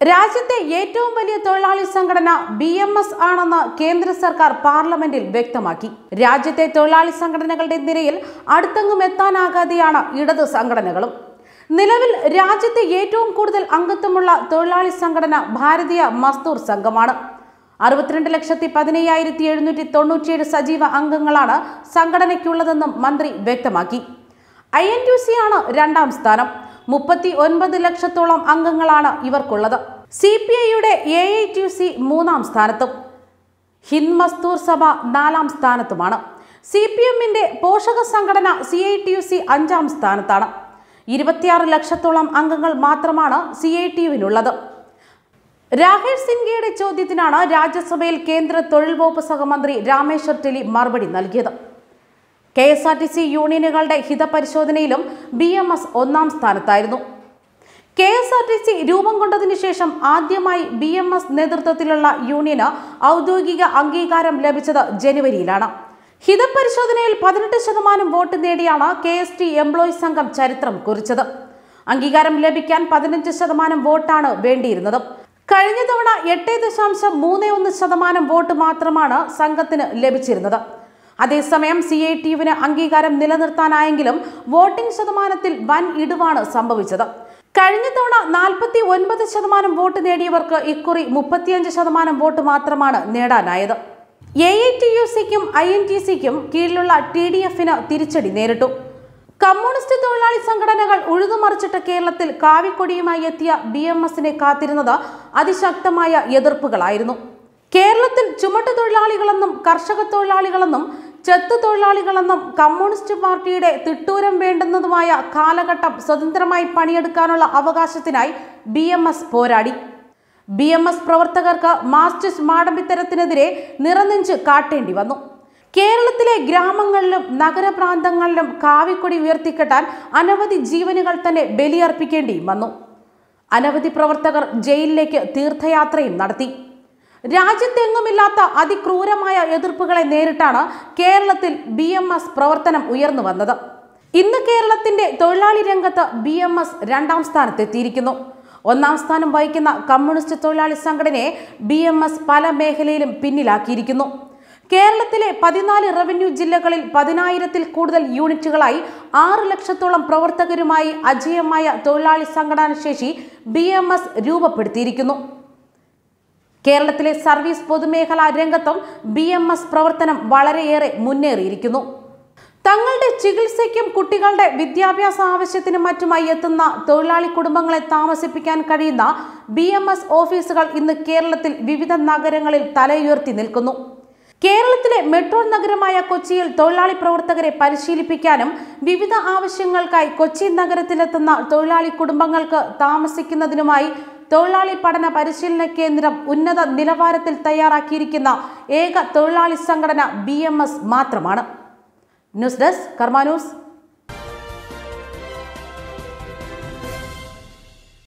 രാജ്യത്തെ ഏറ്റവും വലിയ തൊഴിലാളി സംഘടന BMS ആണെന്ന് കേന്ദ്ര സർക്കാർ പാർലമെന്റിൽ വ്യക്തമാക്കി. രാജ്യത്തെ തൊഴിലാളി സംഘടനകളുടെ നിരയിൽ അടുത്തെങ്ങും എത്താനാകാതെയാണ് ഇടത് സംഘടനകളും. നിലവിൽ രാജ്യത്തെ ഏറ്റവും കൂടുതൽ അംഗത്വമുള്ള തൊഴിലാളി സംഘടന ഭാരതീയ മസ്ദൂർ സംഘമാണ്. 62,15,797 സജീവ അംഗങ്ങളാണ് സംഘടനയ്ക്കുള്ളതെന്നും മന്ത്രി വ്യക്തമാക്കി. INTUC ആണ് രണ്ടാം സ്ഥാനം. 39 ലക്ഷത്തോളം അംഗങ്ങളാണ് ഇവർക്കുള്ളത്. CPIയുടെ AITUC മൂന്നാം സ്ഥാനത്തും ഹിന്ദ് മസ്ദൂർ സഭ നാലാം സ്ഥാനത്തുമാണ്. CPMന്റെ പോഷക സംഘടന CITUC അഞ്ചാം സ്ഥാനത്താണ്. 26 ലക്ഷത്തോളം അംഗങ്ങൾ മാത്രമാണ് CITUവിനുള്ളത്. രാഹേഷ് സിൻഹയുടെ ചോദ്യത്തിനാണ് രാജ്യസഭയിൽ കേന്ദ്ര തൊഴിൽ വകുപ്പ് സഹമന്ത്രി രാമേശ്വർ ടെലി മറുപടി നൽകിയത്. Ksrtc യൂണിയനുകളുടെ ഹിതപരിശോധനയിലും BMS ഒന്നാം സ്ഥാനത്തായിരുന്നു. Ksrtc രൂപം കൊണ്ടതിനു ശേഷം ആദ്യമായി BMS നേതൃത്വത്തിലുള്ള യൂണിയന് ഔദ്യോഗിക അംഗീകാരം ലഭിച്ചത് ജനുവരിയിലാണ്. ഹിതപരിശോധനയിൽ 18% വോട്ട് നേടിയാണ് KST എംപ്ലോയീസ് സംഘം ചരിത്രം കുറിച്ചത്. അംഗീകാരം ലഭിക്കാൻ 15% വോട്ടാണ് വേണ്ടിയിരുന്നത്. കഴിഞ്ഞ തവണ 8.31% വോട്ട് മാത്രമാണ് സംഘത്തിന് ലഭിച്ചിരുന്നത്. അതേസമയം CITUവിന് അംഗീകാരം നിലനിർത്താനായെങ്കിലും വോട്ടിംഗ് ശതമാനത്തിൽ വൻ ഇടിവാണ് സംഭവിച്ചത്. കഴിഞ്ഞ തവണ 49% വോട്ട് നേടിയവർക്ക് ഇക്കുറി 35% വോട്ട് മാത്രമാണ് നേടാനായത്. AITUCക്കും INTUCക്കും കീഴിലുള്ള TDFന് തിരിച്ചടി നേരിട്ടു. കമ്മ്യൂണിസ്റ്റ് തൊഴിലാളി സംഘടനകൾ ഉഴുതുമറിച്ചിട്ട കേരളത്തിൽ കാവിക്കൊടിയുമായി എത്തിയ BMSനെ കാത്തിരുന്നത് അതിശക്തമായ എതിർപ്പുകളായിരുന്നു. കേരളത്തിൽ ചുമട്ടുതൊഴിലാളികളെന്നും കർഷക തൊഴിലാളികളെന്നും ചെത്തു തൊഴിലാളികളെന്നും കമ്മ്യൂണിസ്റ്റ് പാർട്ടിയുടെ തിട്ടൂരം വേണ്ടുന്നതുമായ കാലഘട്ടം സ്വതന്ത്രമായി പണിയെടുക്കാനുള്ള അവകാശത്തിനായി BMS പോരാടി. BMS പ്രവർത്തകർക്ക് മാർക്സിസ്റ്റ് മാടമ്പിത്തരത്തിനെതിരെ നിറനെഞ്ച് കാട്ടേണ്ടി വന്നു. കേരളത്തിലെ ഗ്രാമങ്ങളിലും നഗരപ്രാന്തങ്ങളിലും കാവിക്കൊടി ഉയർത്തിക്കെട്ടാൻ അനവധി ജീവനുകൾ തന്നെ ബലിയർപ്പിക്കേണ്ടിയും വന്നു. അനവധി പ്രവർത്തകർ ജയിലിലേക്ക് തീർത്ഥയാത്രയും നടത്തി. രാജ്യത്തെങ്ങുമില്ലാത്ത അതിക്രൂരമായ എതിർപ്പുകളെ നേരിട്ടാണ് കേരളത്തിൽ BMS പ്രവർത്തനം ഉയർന്നു വന്നത്. ഇന്ന് കേരളത്തിന്റെ തൊഴിലാളി രംഗത്ത് BMS രണ്ടാം സ്ഥാനത്തെത്തിയിരിക്കുന്നു. ഒന്നാം സ്ഥാനം വഹിക്കുന്ന കമ്മ്യൂണിസ്റ്റ് തൊഴിലാളി സംഘടനയെ BMS പല മേഖലയിലും പിന്നിലാക്കിയിരിക്കുന്നു. കേരളത്തിലെ 14 റവന്യൂ ജില്ലകളിൽ 10,000-ൽ കൂടുതൽ യൂണിറ്റുകളായി 6 ലക്ഷത്തോളം പ്രവർത്തകരുമായി അജയ്യമായ തൊഴിലാളി സംഘടനാ ശേഷി BMS രൂപപ്പെടുത്തിയിരിക്കുന്നു. കേരളത്തിലെ സർവീസ് പൊതുമേഖലാ രംഗത്തും BMS പ്രവർത്തനം വളരെയേറെ മുന്നേറിയിരിക്കുന്നു. തങ്ങളുടെ ചികിത്സയ്ക്കും കുട്ടികളുടെ വിദ്യാഭ്യാസ ആവശ്യത്തിനും മറ്റുമായി എത്തുന്ന തൊഴിലാളി കുടുംബങ്ങളെ താമസിപ്പിക്കാൻ കഴിയുന്ന BMS ഓഫീസുകൾ ഇന്ന് കേരളത്തിൽ വിവിധ നഗരങ്ങളിൽ തലയുയർത്തി നിൽക്കുന്നു. കേരളത്തിലെ മെട്രോ നഗരമായ കൊച്ചിയിൽ തൊഴിലാളി പ്രവർത്തകരെ പരിശീലിപ്പിക്കാനും വിവിധ ആവശ്യങ്ങൾക്കായി കൊച്ചി നഗരത്തിലെത്തുന്ന തൊഴിലാളി കുടുംബങ്ങൾക്ക് താമസിക്കുന്നതിനുമായി തൊഴിലാളി പഠന പരിശീലന കേന്ദ്രം ഉന്നത നിലവാരത്തിൽ തയ്യാറാക്കിയിരിക്കുന്ന ഏക തൊഴിലാളി സംഘടന BMS മാത്രമാണ്. News desk Karma news.